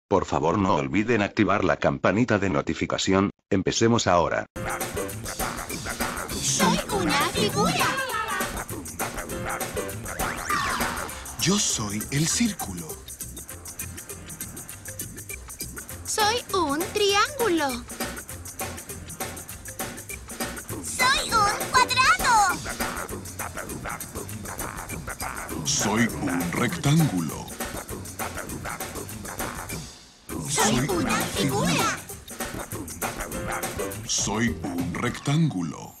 Por favor, no olviden activar la campanita de notificación. Empecemos ahora. Soy una figura. Yo soy el círculo. Soy un triángulo. Soy un cuadrado. Soy un rectángulo. Soy una figura. Soy un rectángulo.